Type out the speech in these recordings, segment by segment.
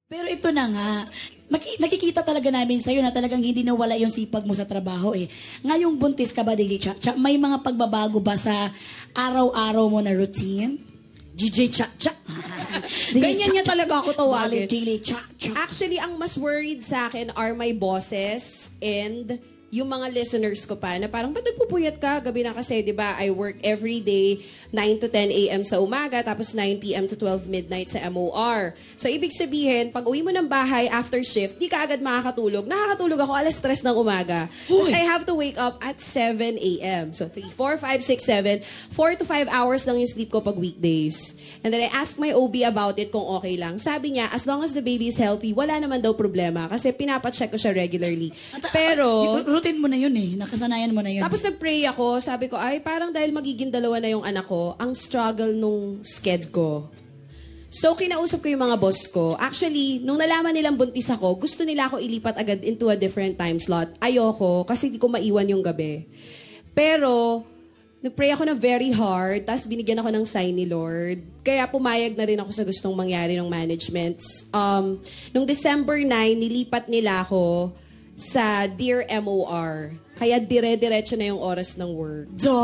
Pero ito na nga, nakikita talaga namin sa'yo na talagang hindi nawala yung sipag mo sa trabaho eh. Ngayong buntis ka ba, DJ Chacha, may mga pagbabago ba sa araw-araw mo na routine? DJ Chacha. Ganyan niya talaga ako tawagin. DJ Chacha. Actually, ang mas worried sa akin are my bosses and yung mga listeners ko pa na parang, ba't nagpupuyat ka? Gabi na kasi, di ba? I work every day, 9 to 10 a.m. sa umaga, tapos 9 p.m. to 12 midnight sa MOR. So, ibig sabihin, pag uwi mo ng bahay after shift, di ka agad makakatulog. Nakakatulog ako alas 3 ng umaga. Tapos I have to wake up at 7 a.m. So, 3, 4, 5, 6, 7, 4 to 5 hours lang yung sleep ko pag weekdays. And then I asked my OB about it kung okay lang. Sabi niya, as long as the baby is healthy, wala naman daw problema. Kasi pinapacheck ko siya regularly. Pero routine mo na yun eh. Nakasanayan mo na yun. Tapos nag-pray ako. Sabi ko, ay parang dahil magiging dalawa na yung anak ko, ang struggle nung sked ko. So, kinausap ko yung mga boss ko. Actually, nung nalaman nilang buntis ako, gusto nila ako ilipat agad into a different time slot. Ayoko, kasi di ko maiwan yung gabi. Pero, nag-pray ako na very hard, tapos binigyan ako ng sign ni Lord. Kaya pumayag na rin ako sa gustong mangyari ng management. Nung December 9, nilipat nila ako sa Dear MOR. Kaya dire-diretso na yung oras ng work.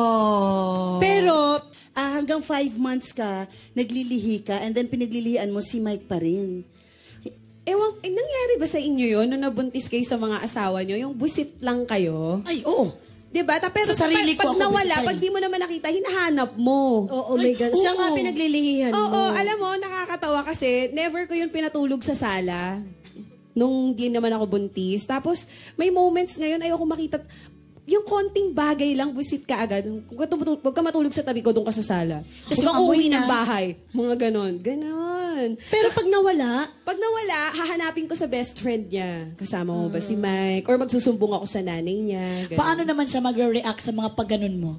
Pero, hanggang 5 months ka, naglilihi ka, and then pinaglilihian mo si Mike pa rin. Nangyari ba sa inyo yun, nung nabuntis kayo sa mga asawa nyo, yung busit lang kayo? Ay, oo. Diba? Pero sa sarili ko pag ako nawala, busit pag di mo naman nakita, hinahanap mo. Oh my God. Siya nga pinaglilihian mo. Oo, alam mo, nakakatawa kasi, never ko yun pinatulog sa sala. Nung di naman ako buntis. Tapos, may moments ngayon, ayoko makita, yung konting bagay lang, busit ka agad. Huwag ka matulog sa tabi ko, doon ka sa sala. Tapos huwag ka uwi ng bahay. Mga ganon. Ganon. Pero pag nawala, hahanapin ko sa best friend niya. Kasama mo ba si Mike? Or magsusumbong ako sa nanay niya. Ganon. Paano naman siya magre-react sa mga pagganon mo?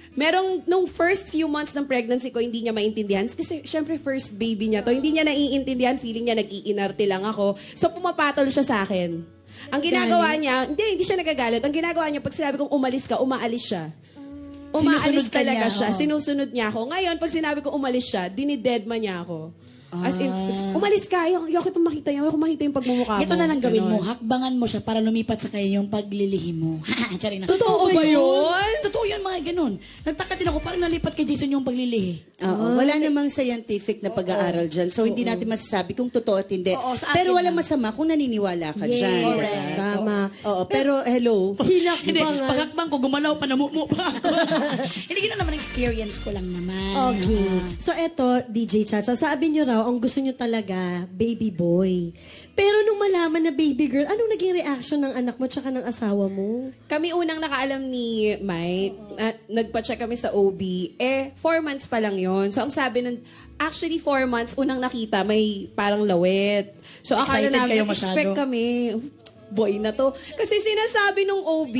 Nung first few months ng pregnancy ko, hindi niya maintindihan. Kasi, syempre, first baby niya to. Hindi niya naiintindihan. Feeling niya, nag-iinarte lang ako. So, pumapatol siya sa akin. Ang ginagawa niya, hindi siya nagagalit. Ang ginagawa niya, pag sinabi kong umalis ka, umaalis siya. Umaalis talaga siya. Sinusunod niya ako. Ngayon, pag sinabi kong umalis siya, dinidedma niya ako. As in, umalis ka, ayoko itong makita yung pagmumukha mo. Ito na lang gawin mo, hakbangan mo siya para lumipat sa kanya yung paglilihi mo. Totoo ba yun? Totoo yun, mga ganun. Nagtaka din ako, parang nalipat kay Jason yung paglilihi. Oo, wala namang scientific na pag-aaral dyan. So, hindi natin masasabi kung totoo at hindi. Pero wala masama kung naniniwala ka dyan. Correct. Tama. Oo, pero hello. Hinakbangan. Pagkakbang ko, gumalaw pa, namumu pa ako. Hindi gano'n naman experience ko lang naman. Okay. So, eto, DJ Chacha, sabi niyo raw, ang gusto niyo talaga, baby boy. Pero nung malaman na baby girl, anong naging reaction ng anak mo tsaka ng asawa mo? Kami unang nakaalam ni Mike, nagpa-check kami sa OB, 4 months pa lang yon. So, ang sabi ng, actually 4 months, unang nakita, may parang lawet. So, akala namin, expect kami, boy na to. Kasi sinasabi nung OB,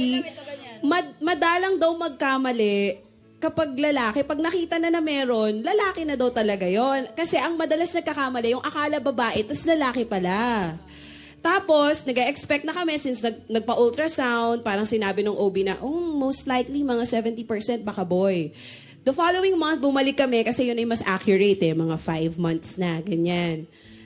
madalang daw magkamali, kapag lalaki, pag nakita na meron, lalaki na daw talaga yon. Kasi ang madalas nagkakamali, yung akala babae, tas lalaki pala. Tapos, nag-expect na kami since nagpa-ultrasound, parang sinabi ng OB na, most likely, mga 70% baka boy. The following month, bumalik kami kasi yun ay mas accurate mga 5 months na, ganyan.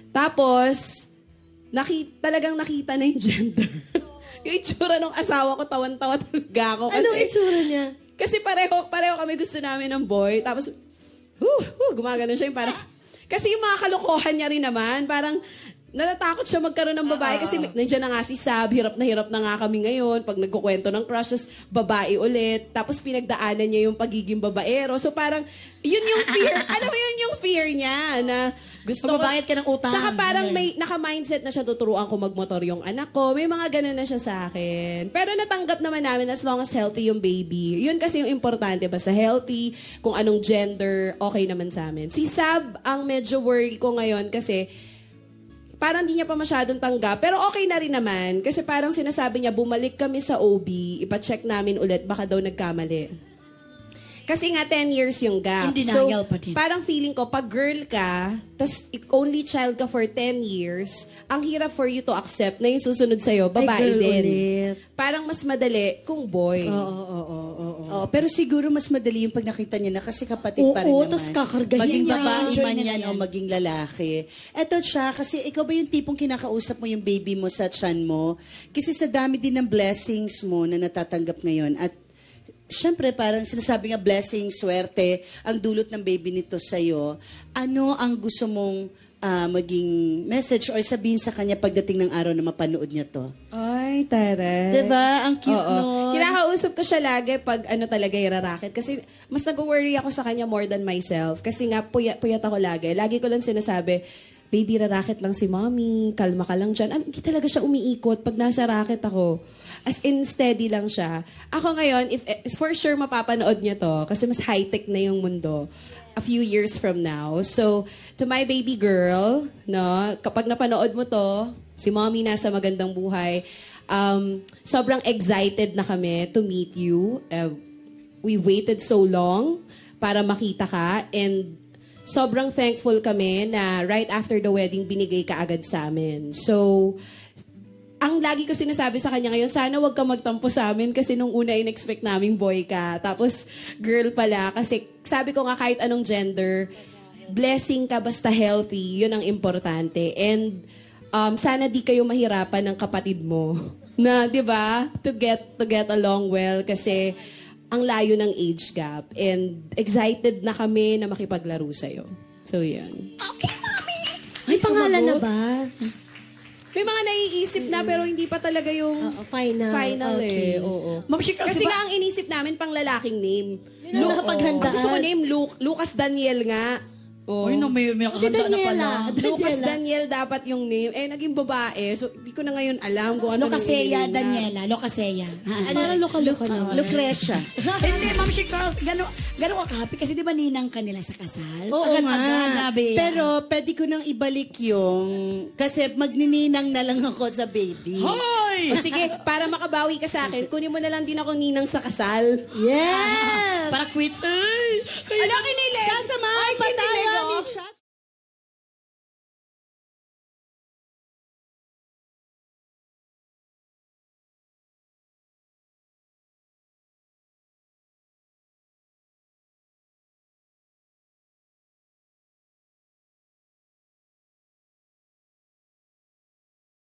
Tapos, talagang nakita na yung gender. Yung itsura ng asawa ko, tawan-tawa talaga ako. Anong itsura niya? Kasi pareho kami gusto namin ng boy. Tapos, gumagano siya yung parang... Kasi yung mga kalokohan niya rin naman, parang natatakot siya magkaroon ng babae kasi nandiyan na nga si Sab, hirap na nga kami ngayon pag nagkukwento ng crush, tapos babae ulit. Tapos pinagdaanan niya yung pagiging babaero. So parang, yun yung fear. Alam mo yun yung fear niya na gusto ko... Mababayad ka ng utang. Tsaka parang may naka-mindset na siya, tuturuan ko magmotor yung anak ko. May mga ganun na siya sa akin. Pero natanggap naman namin as long as healthy yung baby. Yun kasi yung importante. Basta healthy, kung anong gender, okay naman sa amin. Si Sab, ang medyo worry ko ngayon kasi parang hindi niya pa masyadong tanggap. Pero okay na rin naman. Kasi parang sinasabi niya, bumalik kami sa OB, ipacheck namin ulit, baka daw nagkamali. Kasi nga, 10 years yung gap. In denial pa din. Parang feeling ko, pag girl ka, tas only child ka for 10 years, ang hirap for you to accept na yung susunod sa'yo, babae din. Ulit. Parang mas madali kung boy. Oo. Oh, pero siguro mas madali yung pag nakita niya na kasi kapatid pa rin Oo, naman. tas kakargahin maging niya. babae Enjoy man nila yan yan. o maging lalaki. Eto siya, kasi ikaw ba yung tipong kinakausap mo yung baby mo sa tiyan mo? Kasi sa dami din ng blessings mo na natatanggap ngayon. At syempre, parang sinasabi nga blessing, swerte, ang dulot ng baby nito sa'yo. Ano ang gusto mong maging message or sabihin sa kanya pagdating ng araw na mapanood niya to? Ay, taray. Diba? Ang cute Oo. nun. Kinakausap ko siya lagi pag talaga irarakit. Kasi mas nag-worry ako sa kanya more than myself. Kasi nga, puyat ako lagi. Lagi ko lang sinasabi, baby, rarakit lang si mommy. Kalma ka lang dyan. Hindi talaga siya umiikot pag nasa racket ako. As in, steady lang siya. Ako ngayon, if for sure mapapanood niya to, kasi mas high-tech na yung mundo a few years from now. So, to my baby girl, no, kapag napanood mo to, si mommy nasa Magandang Buhay, sobrang excited na kami to meet you. We waited so long para makita ka, and sobrang thankful kami na right after the wedding, binigay ka agad sa amin. So, ang lagi ko sinasabi sa kanya ngayon, sana wag ka magtampo sa amin kasi nung una in-expect naming boy ka. Tapos, girl pala. Kasi sabi ko nga kahit anong gender, blessing ka basta healthy. Yun ang importante. And sana di kayo mahirapan ng kapatid mo. Na, di ba? To get along well kasi ang layo ng age gap. And excited na kami na makipaglaro sa'yo. So, yan. Okay, mami! May pangalan na ba? May mga naiisip na pero hindi pa talaga yung Final. eh. Okay. Oo. Ma'am, Kasi nga ang inisip namin pang lalaking name. Yun ang nakapaghandaan. Ang gusto ko name, Lucas Daniel nga. Oh. Uy, no, may nakahanda na pala. Lucas Daniel dapat yung name. Eh, naging babae. So, di ko na ngayon alam kung ano Locaseya, nang Daniela. Locaseya. Parang loka-loka naman. Lucrecia. Hindi, Ma'am Girls, gano'n ka happy kasi di ba ninang kanila sa kasal? Oo Agad-agad, nga. nabi. Pero pwede ko nang ibalik yung... Kasi magnininang na lang ako sa baby. Hoy! O sige, para makabawi ka sa akin, kunin mo na lang din ako ninang sa kasal. Yeah! Para quit. Ay! Ano kinilig? Sasamahan pa tayo